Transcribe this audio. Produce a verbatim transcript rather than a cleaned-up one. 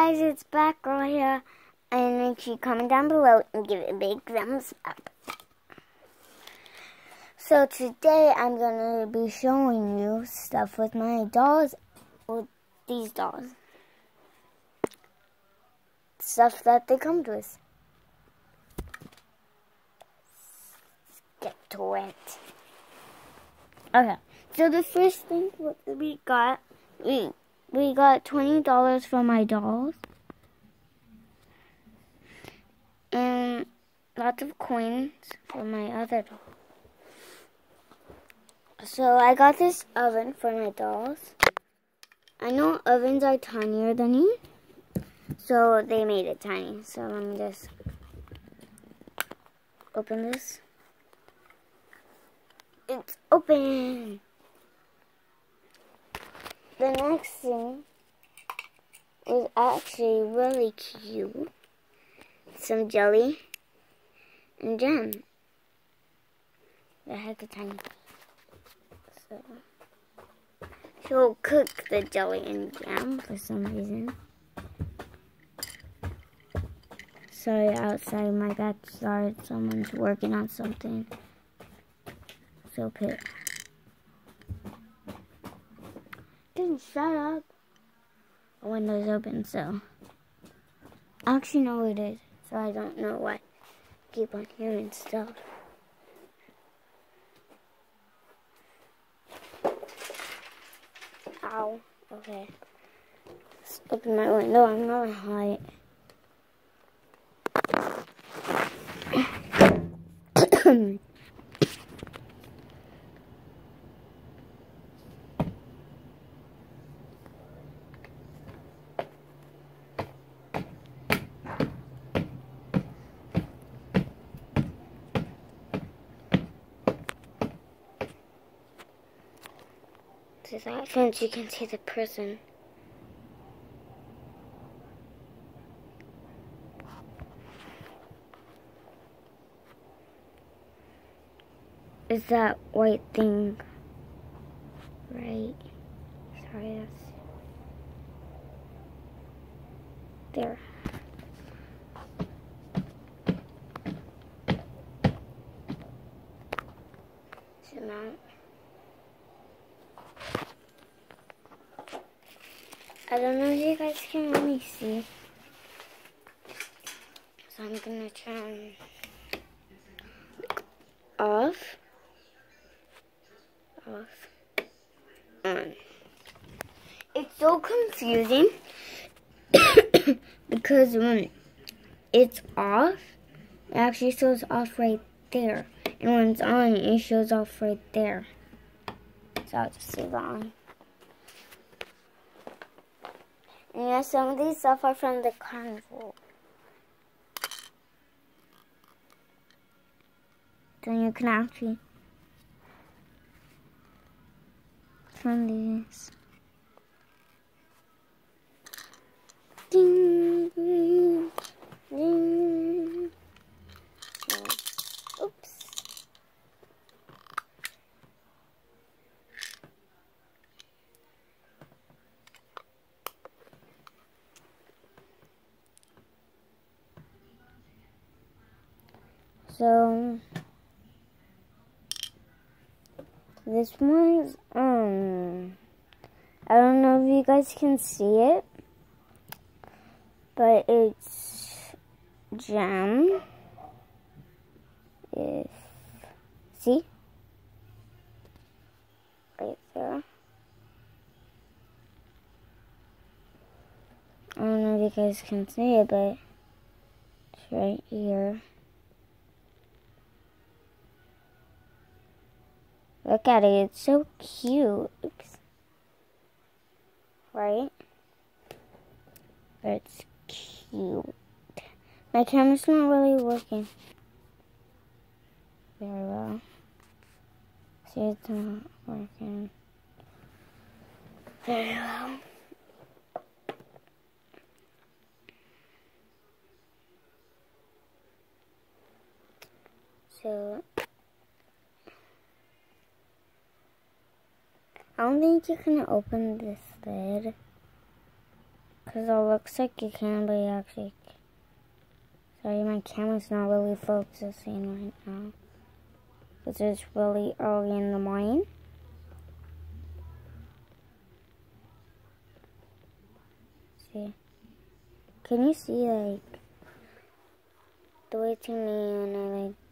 guys, it's Batgirl here, and make sure you comment down below and give it a big thumbs up. So today I'm going to be showing you stuff with my dolls, with these dolls. Stuff that they come to us. Let's get to it. Okay, so the first thing we got, we we got twenty dollars for my dolls. And lots of coins for my other dolls. So I got this oven for my dolls. I know ovens are tinier than you, so they made it tiny. So let me just open this. It's open. The next thing is actually really cute. Some jelly and jam. The heck is tiny. So she'll cook the jelly and jam for some reason. Sorry, outside my backyard, someone's working on something. So pit. Didn't shut up. The window's open, so I actually know what it is. So I don't know why I keep on hearing stuff. Ow. Okay. Let's open my window. I'm really hot. To that fence, you can see the prison. Is that white thing right? Sorry, that's there. Zoom out. I don't know if you guys can really see, so I'm gonna turn off, off, on. It's so confusing because when it's off, it actually shows off right there, and when it's on, it shows off right there. So I'll just leave it on. And yeah, some of these stuff are from the carnival. Then you can actually from these. Ding, ding, ding. Oops. So this one's um I don't know if you guys can see it, but it's jam. If see right there. I don't know if you guys can see it, but it's right here. Look at it, it's so cute. Oops. Right? But it's cute. My camera's not really working very well. See, it's not working very well. So I don't think you can open this lid. Because it looks like it can, but actually... Sorry, my camera's not really focusing right now. Because it's really early in the morning. See? Can you see, like, the way to me and I, like,